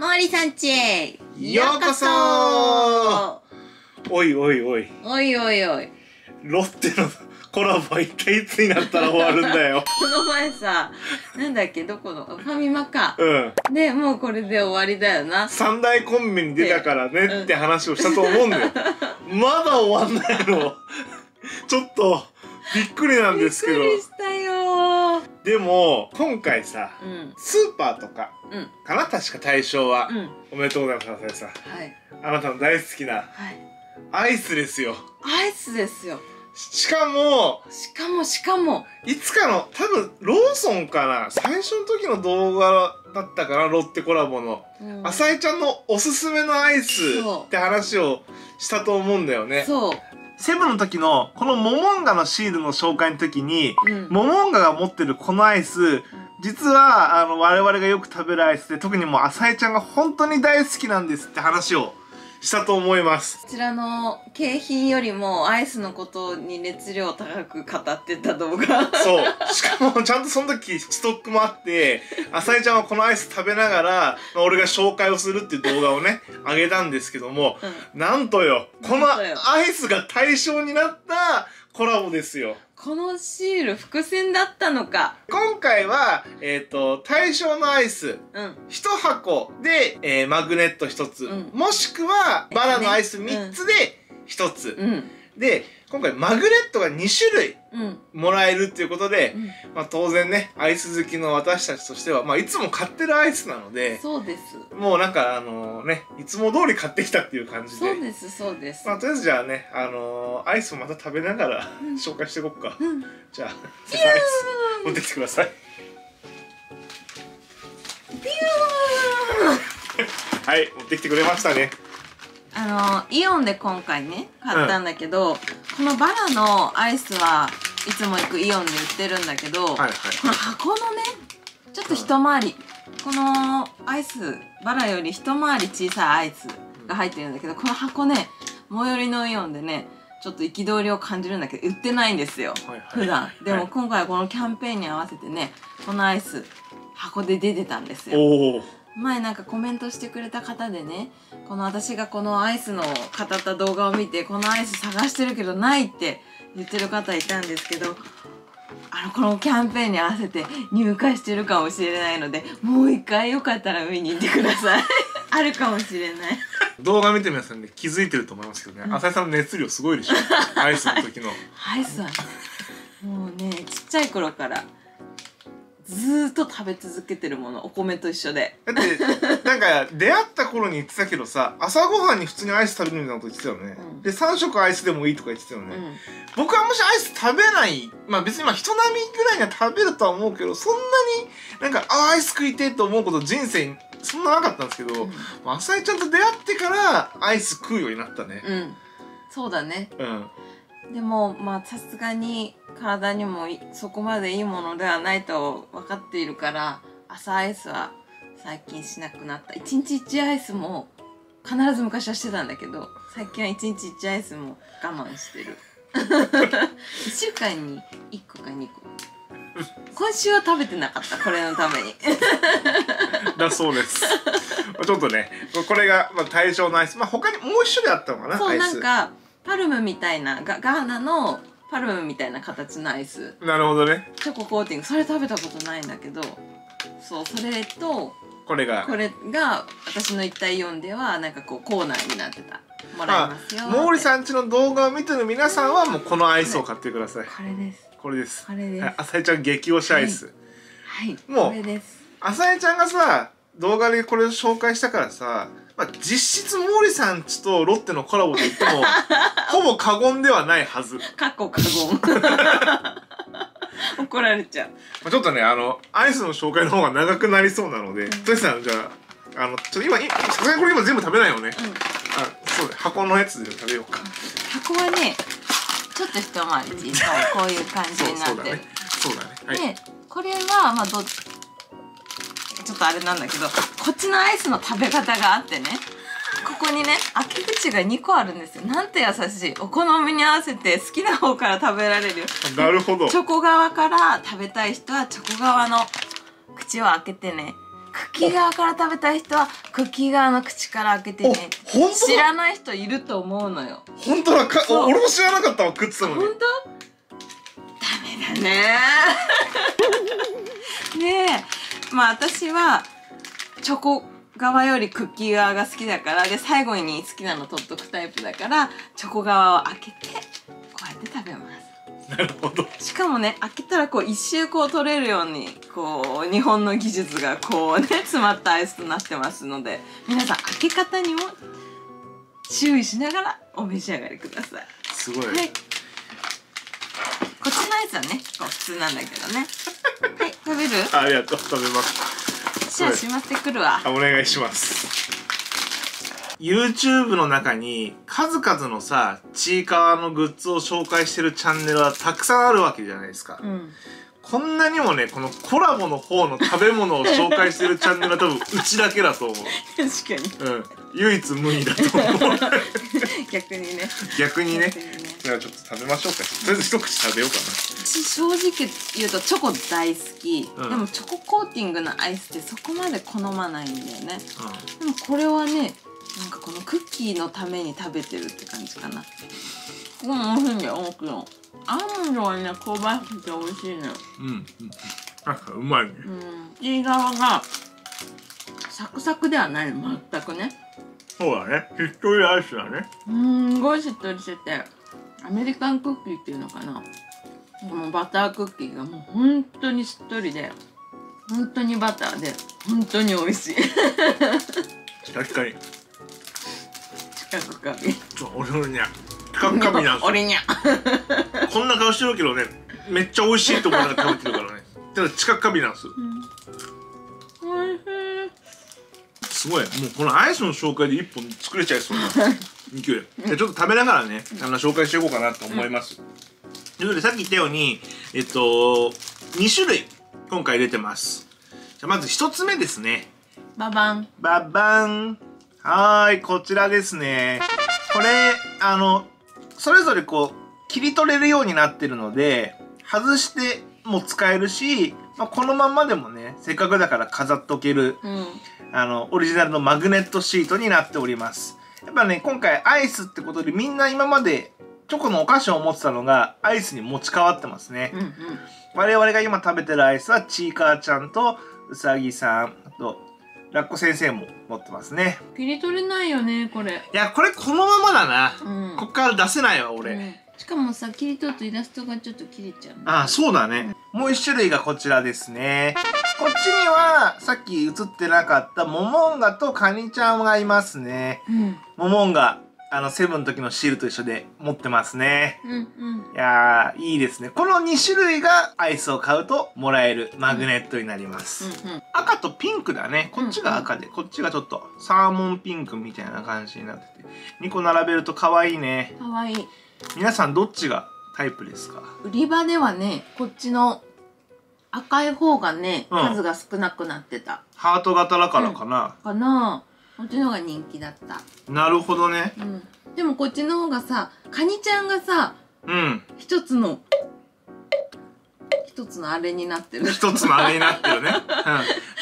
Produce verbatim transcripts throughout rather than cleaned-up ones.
毛利さんちへようこそー。おいおいおいおいおいおい、 ロッテのコラボは一体いつになったら終わるんだよ。 この前さ、なんだっけ、どこのファミマか、 うんでもうこれで終わりだよな。 三大コンビに出たからねって話をしたと思うんだよ。まだ終わんないの。ちょっとびっくりなんですけど。 びっくりしたよー。 でも今回さ、 うん、 スーパーとかうんかな、確か対象は、 うん、 おめでとうございます。さはいあなたの大好きなはい、 アイスですよ。 アイスですよ。 しかもしかもしかもいつかの多分ローソンかな、最初の時の動画だったかな、ロッテコラボの、うん、浅井ちゃんのおすすめのアイスって話をしたと思うんだよね。 そう、 セブンの時のこのモモンガのシールの紹介の時に、うん、モモンガが持ってるこのアイス、実はあの我々がよく食べるアイスで、特にもう浅井ちゃんが本当に大好きなんですって話をしたと思います。 こちらの景品よりもアイスのことに熱量高く語ってた動画。 そう。しかもちゃんとその時ストックもあって、浅井ちゃんはこのアイス食べながら、まあ、俺が紹介をするっていう動画をね、あげたんですけども、うん、なんとよ、このアイスが対象になったコラボですよ。 このシール伏線だったのか。 今回は、えっと、対象のアイス、うん、いち箱で、えー、マグネットひとつ、うん、もしくはバラのアイスみっつでひとつ、うん、で、今回マグネットがに種類もらえるっていうことで、うん、まあ当然ね、アイス好きの私たちとしては、まあいつも買ってるアイスなので、 そうです。 もうなんかあのね、いつも通り買ってきたっていう感じで。 そうです、そうです。 まあとりあえずじゃあね、あのー、アイスをまた食べながら、うん、紹介していこうか。うん、じゃあ、アイス持ってきてください。 ビューはい、持ってきてくれましたね。 あのイオンで今回ね買ったんだけど、うん、このバラのアイスはいつも行くイオンで売ってるんだけど、はいはい、この箱のねちょっと一回り、うん、このアイスバラより一回り小さいアイスが入ってるんだけど、この箱ね最寄りのイオンでねちょっと憤りを感じるんだけど売ってないんですよ、はいはい、普段。でも今回このキャンペーンに合わせてねこのアイス箱で出てたんですよ。前なんかコメントしてくれた方でね、この私がこのアイスの語った動画を見てこのアイス探してるけどないって言ってる方いたんですけど、あのこのキャンペーンに合わせて入荷してるかもしれないので、もう一回よかったら見に行ってください。あるかもしれない。 動画見て皆さんね気づいてると思いますけどね、うん、浅井さんの熱量すごいでしょ。アイスの時のアイスはもうねちっちゃい頃からずーっと食べ続けてるもの、お米と一緒で。 だってなんか出会った頃に言ってたけどさ、朝ごはんに普通にアイス食べるみたいなこと言ってたよね、うん、でさん食アイスでもいいとか言ってたよね、うん、僕はもしアイス食べない、まあ別にまあ人並みぐらいには食べるとは思うけど、そんなになんかあアイス食いてえと思うこと人生にそんななかったんですけど、うん、浅井ちゃんと出会ってからアイス食うようになったね。うん、 そうだね。うんでもまあさすがに体にもそこまでいいものではないと分かっているから、朝アイスは最近しなくなった。いちにちいちアイスも必ず昔はしてたんだけど、最近はいちにちいちアイスも我慢してる。いっしゅうかんにいっこかにこ。今週は食べてなかった、これのために。 だそうです。ちょっとねこれがまあ対象のアイス、まあ他にもう一種類あったのかな。 そう、なんかパルムみたいな、ガガーナのパルムみたいな形のアイス。 なるほどね。 チョココーティング、それ食べたことないんだけど、そう、それとこれがこれが私の行ったイオンではなんかこうコーナーになってた。もらえますよ。 毛利さんちの動画を見てる皆さんはもうこのアイスを買ってください。 これです。 これです。 これです。 浅井ちゃん激推しアイス。 はい。はい、 もうこれです。 浅井ちゃんがさ動画でこれを紹介したからさ。まあ、実質毛利さんちとロッテのコラボと言ってもほぼ過言ではないはず。 過去過言。怒られちゃう。 まあちょっとねあのアイスの紹介の方が長くなりそうなので、とりあえずじゃああのちょっと今さすがにこれ今全部食べないよね。うん、あそうね、箱のやつで食べようか。 箱はねちょっと一回り小さいこういう感じになってる。 そうだね。そうだね。はい、 でこれはまあどっちちょっとあれなんだけど、こっちのアイスの食べ方があってね、ここにね開け口がにこあるんですよ。なんて優しい。お好みに合わせて好きな方から食べられるよ。 なるほど。 チョコ側から食べたい人はチョコ側の口を開けてねクッキー側から食べたい人はクッキー側の口から開けてね。知らない人いると思うのよ。 本当だ、か俺も知らなかったわ、食ってたのに。 本当？ダメだねねえ、まあ私はチョコ側よりクッキー側が好きだから、で最後に好きなの取っとくタイプだから、チョコ側を開けてこうやって食べます。 なるほど。 しかもね、開けたらこう一周こう取れるように、こう日本の技術がこうね詰まったアイスとなってますので、皆さん開け方にも注意しながらお召し上がりください。 すごい。 はい。こっちのアイスはね、こう普通なんだけどね。はい、食べる？ ありがとう、食べます。 じゃあしまってくるわ。 あ、お願いします。YouTube の中に数々のさ、ちいかわのグッズを紹介してるチャンネルはたくさんあるわけじゃないですか。うん、こんなにもね、このコラボの方の食べ物を紹介してるチャンネルは多分うちだけだと思う。 確かに。うん。 唯一無二だと思う。 逆にね。 逆にね。じゃあちょっと食べましょうか。とりあえず一口食べようかな。 私正直言うとチョコ大好き、うん、でもチョココーティングのアイスってそこまで好まないんだよね、うん、でもこれはね、なんかこのクッキーのために食べてるって感じかな。うん、美味しいんだよ、もちろん。アーモンドはね、香ばしくて美味しいのよ。うん、うん、 なんかうまいね。 うん、いい側がサクサクではない、全くね。 そうだね、しっとりアイスだね。 うん、すごいしっとりしてて、アメリカンクッキーっていうのかな。このバタークッキーがもう本当にしっとりで、本当にバターで、本当に美味しい。 確かに。 近くかび。 そう、俺のにゃ。近くかびなんですよ。 俺にゃ。 こんな顔してるけどね、めっちゃ美味しいと思いながら食べてるからね。ただ近くかびなんです。うん、美味しい。すごい、もうこのアイスの紹介で一本作れちゃいそうな勢い。じゃあちょっと食べながらね、あの紹介していこうかなと思います。うん、ということでさっき言ったように、えっとに種類今回出てます。じゃあまずひとつめですね。 ババン。 ババン。はーい、こちらですね。これ、あの、それぞれこう、切り取れるようになってるので、外しても使えるし、まあ、このまんまでもね、せっかくだから飾っとける、うん、あの、オリジナルのマグネットシートになっております。やっぱね、今回アイスってことでみんな今までチョコのお菓子を持ってたのがアイスに持ち替わってますね。うんうん、我々が今食べてるアイスはちいかわちゃんとうさぎさん、あと、ラッコ先生も持ってますね。 切り取れないよね、これ。 いや、これこのままだな。うん、こっから出せないわ、俺。うん、 しかもさ、切り取るとイラストがちょっと切れちゃう。 ああ、そうだね。うん、もう一種類がこちらですね。こっちには、さっき映ってなかったモモンガとカニちゃんがいますね。うん、モモンガ、あの、セブンの時のシールと一緒で持ってますね。うんうん、いやー、いいですね。このに種類がアイスを買うともらえるマグネットになります。うんうん、赤とピンクだね。こっちが赤で、こっちがちょっとサーモンピンクみたいな感じになってて。にこ並べると可愛いね。 可愛い。 皆さんどっちがタイプですか？ 売り場ではね、こっちの赤い方がね、うん、数が少なくなってた。 ハート型だからかな、 うん、かな。こっちの方が人気だった。 なるほどね。 うん。でもこっちの方がさ、カニちゃんがさ、うん。一つの、一つのあれになってる。 一つのあれになってるね。うん。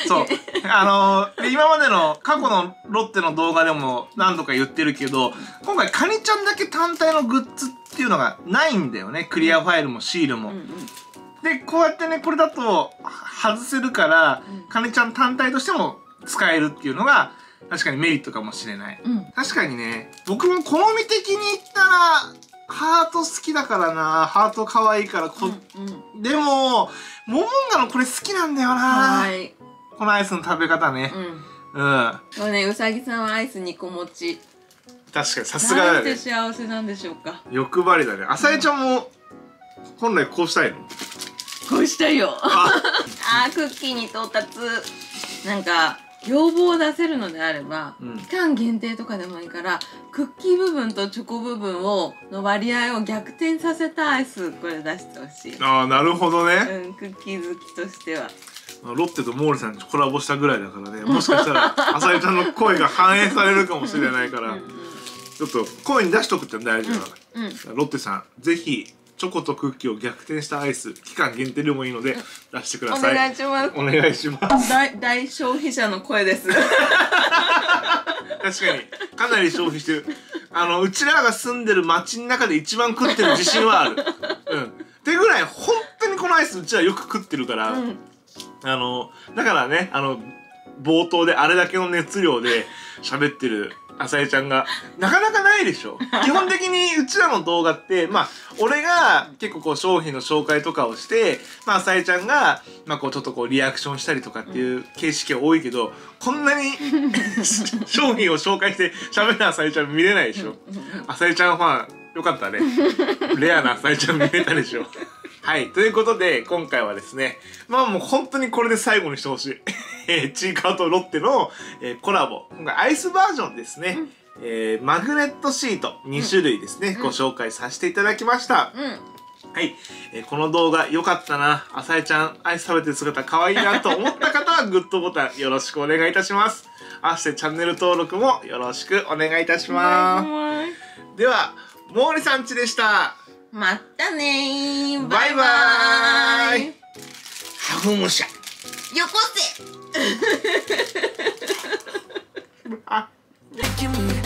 そう。あのー、今までの過去のロッテの動画でも何度か言ってるけど、今回カニちゃんだけ単体のグッズっていうのがないんだよね。クリアファイルもシールも。うんうん、で、こうやってね、これだと外せるから、うん、カニちゃん単体としても使えるっていうのが、確かにメリットかもしれない。うん、確かにね、僕も好み的に言ったら、ハート好きだからな。ハート可愛いからこ、うんうん、でも、モモンガのこれ好きなんだよな。はい。このアイスの食べ方ね。うん。うん。 そうね、うさぎさんはアイスにこ持ち。 確かに、さすがだね。 なんて幸せなんでしょうか。 欲張りだね。あさえちゃんも、本来こうしたいの？ こうしたいよ。ああ、クッキーに到達。なんか、要望を出せるのであれば、うん、期間限定とかでもいいからクッキー部分とチョコ部分をの割合を逆転させたアイスこれ出してほしい。 ああ、なるほどね。 うん、クッキー好きとしてはロッテとモーリさんにコラボしたぐらいだからね、もしかしたらあさりちゃんの声が反映されるかもしれないからうん、ちょっと声に出しとくって大事だから、うんうん、ロッテさんぜひチョコとクッキーを逆転したアイス、期間限定でもいいので出してください。 お願いします。 お願いします。 大大消費者の声です。 確かにかなり消費してる。あのうちらが住んでる街の中で一番食ってる自信はある。うん。ってぐらい本当にこのアイスうちらよく食ってるから、うん、あのだからね、あの冒頭であれだけの熱量で喋ってるあさえちゃんがなかなかないでしょ。基本的にうちらの動画ってまあ俺が結構こう商品の紹介とかをしてまああさえちゃんがまあこうちょっとこうリアクションしたりとかっていう形式が多いけど、こんなに商品を紹介して喋るあさえちゃん見れないでしょ。あさえちゃんファンよかったね。レアなあさえちゃん見れたでしょ。はい。ということで、今回はですね、まあもう本当にこれで最後にしてほしい。えー、ちいかわとロッテの、えー、コラボ。今回アイスバージョンですね。うん、えー、マグネットシートに種類ですね、うん、ご紹介させていただきました。うん、はい、えー。この動画良かったな。あさえちゃん、アイス食べてる姿可愛いなと思った方は、グッドボタンよろしくお願いいたします。あしてチャンネル登録もよろしくお願いいたします。では、毛利さんちでした。 またねー。 バイバーイ。ハフムシャ。 よこせ。